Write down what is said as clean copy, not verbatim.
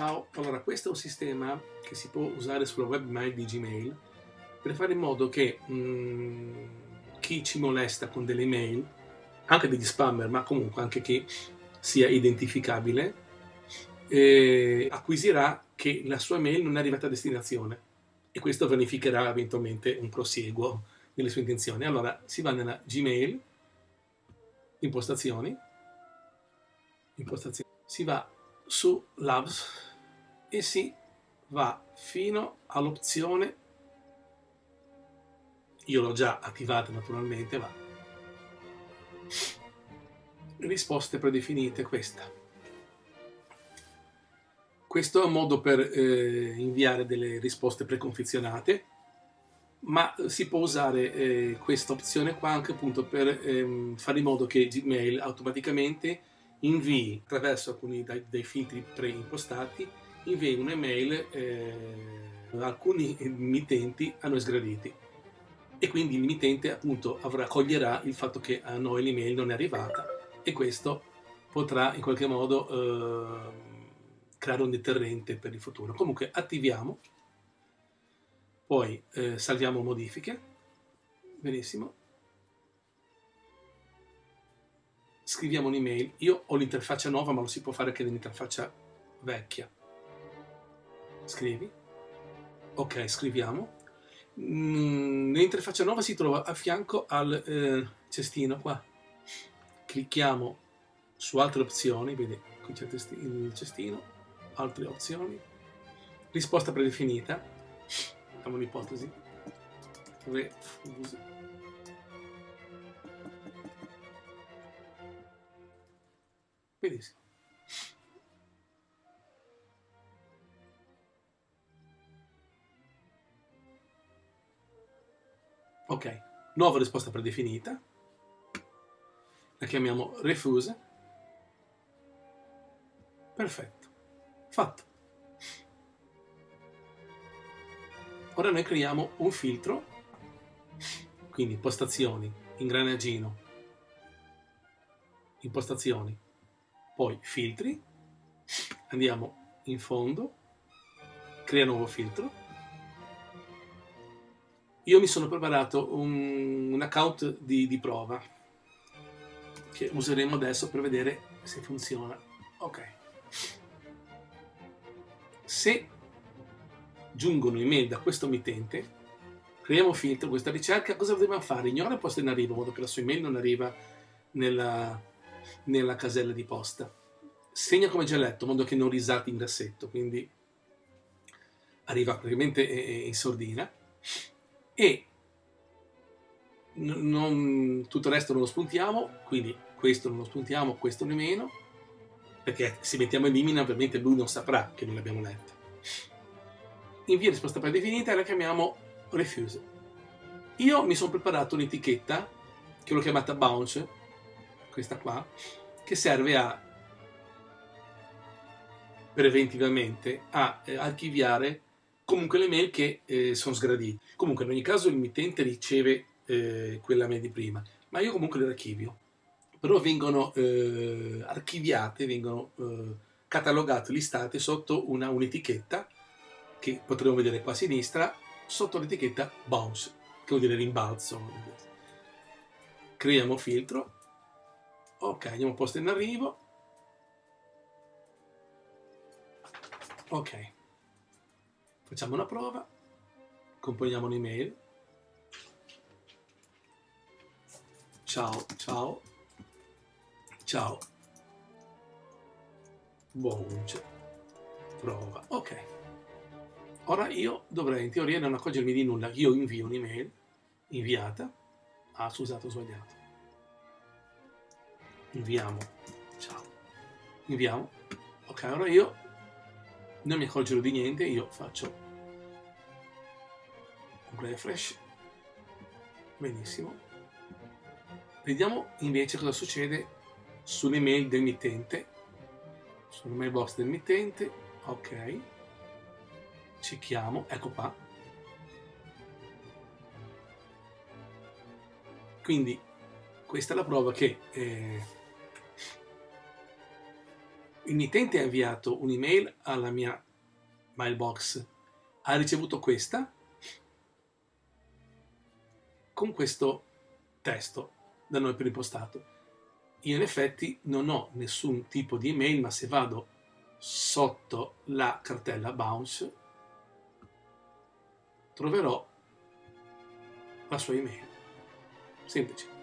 Ciao, allora questo è un sistema che si può usare sulla webmail di Gmail per fare in modo che chi ci molesta con delle email, anche degli spammer, ma comunque anche chi sia identificabile, acquisirà che la sua email non è arrivata a destinazione e questo vanificherà eventualmente un prosieguo nelle sue intenzioni. Allora si va nella Gmail, impostazioni, si va su Labs e si va fino all'opzione, io l'ho già attivata naturalmente, va risposte predefinite. Questo è un modo per inviare delle risposte preconfezionate, ma si può usare questa opzione qua anche appunto per fare in modo che Gmail automaticamente invii, attraverso alcuni dei filtri preimpostati, invii un'email alcuni mittenti a noi sgraditi, e quindi il mittente appunto coglierà il fatto che a noi l'email non è arrivata, e questo potrà in qualche modo creare un deterrente per il futuro. Comunque attiviamo, poi salviamo modifiche, benissimo, scriviamo un'email. Io ho l'interfaccia nuova, ma lo si può fare anche nell'interfaccia vecchia. Scrivi, ok, scriviamo. Nell'interfaccia nuova si trova a fianco al cestino qua. Clicchiamo su altre opzioni, vedi, qui c'è il cestino, altre opzioni, risposta predefinita, facciamo un'ipotesi, refuse, benissimo. Ok, nuova risposta predefinita, la chiamiamo refuse, perfetto, fatto. Ora noi creiamo un filtro, quindi impostazioni, ingranaggino, impostazioni, poi filtri, andiamo in fondo, crea nuovo filtro. Io mi sono preparato un account di prova che useremo adesso per vedere se funziona. Ok. Se giungono email da questo mittente, creiamo filtro, questa ricerca, cosa dobbiamo fare? Ignora il posto in arrivo, in modo che la sua email non arriva nella casella di posta. Segna come già letto, in modo che non risalti in grassetto, quindi arriva praticamente in sordina. E tutto il resto non lo spuntiamo, quindi questo non lo spuntiamo, questo nemmeno, perché se mettiamo elimina ovviamente lui non saprà che non l'abbiamo letta. Invia risposta predefinita e la chiamiamo refuse. Io mi sono preparato un'etichetta che l'ho chiamata bounce, questa qua, che serve preventivamente a archiviare comunque le mail che sono sgradite. Comunque in ogni caso il mittente riceve quella mail di prima, ma io comunque le archivio. Però vengono archiviate, vengono catalogate, listate sotto un'etichetta che potremo vedere qua a sinistra, sotto l'etichetta bounce, che vuol dire rimbalzo. Creiamo filtro, ok, andiamo a posto in arrivo, ok, facciamo una prova, componiamo un'email, ciao, ciao, ciao, bounce, prova, ok. Ora io dovrei in teoria non accorgermi di nulla. Io invio un'email inviata. Ah, scusate, ho sbagliato. Inviamo. Ciao. Inviamo. Ok, ora io non mi accorgerò di niente. Io faccio un refresh. Benissimo. Vediamo invece cosa succede sulle mail del mittente. Sulla mailbox del mittente. Ok. Cecchiamo. Ecco qua. Quindi questa è la prova che il mittente ha inviato un'email alla mia mailbox, ha ricevuto questa con questo testo da noi preimpostato. Io in effetti non ho nessun tipo di email, ma se vado sotto la cartella bounce troverò la sua email. Semplice.